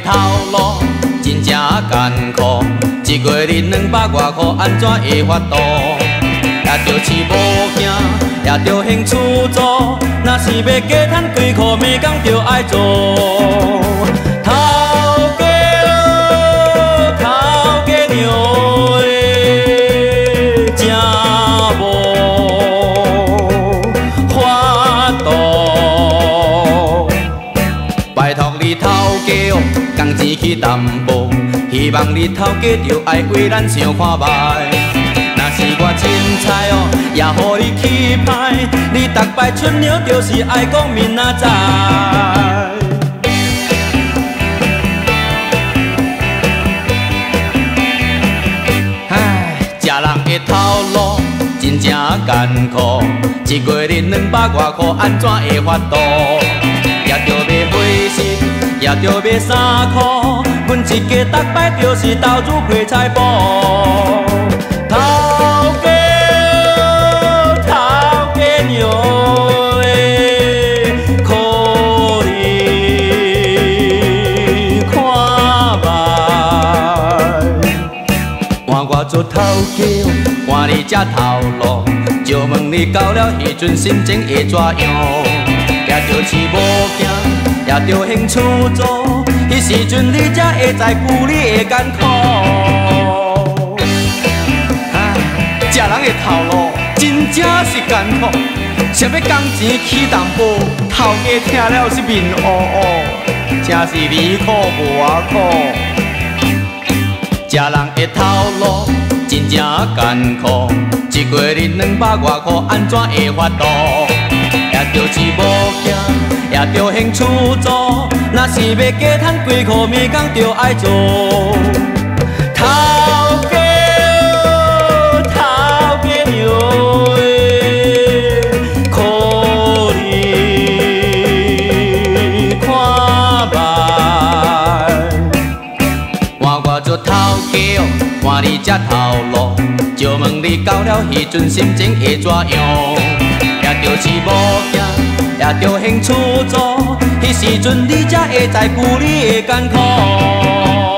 头路真正艰苦，一个月200外块，安怎会法度？也着饲无惊，也着兴厝租，若是要加赚几箍，每工着爱做。头家娘的，真无法度。拜托你头家哦，工钱去淡薄，希望你头家着爱为咱想看卖。 若是我凊彩哦，也予你起歹，你逐摆出娘就是爱讲明仔载。唉，食人的头路真正艰苦，一个月200外块，安怎会法度？也着买花饰，也着买衫裤，阮一家逐摆就是投入配菜补。 头家娘的，可你看卖。换我做头家，换你吃头路，就问你到了迄阵心情会怎样？也着饲无惊，也着兴厝租，迄时阵你才会知久你的艰苦。 食人的头路真正是艰苦，想要工钱起淡薄，头家听了是面乌乌，真是你苦无我苦。食人的头路真正艰苦，一个月200外块，安怎会法度？也着饲无惊，也着兴厝租，若是要加赚几箍，每工着爱做。头家。 做头家，换你吃头路，就问你到了迄阵心情会怎样？也着饲无惊，也着兴厝租，迄时阵你才会知久你的艰苦。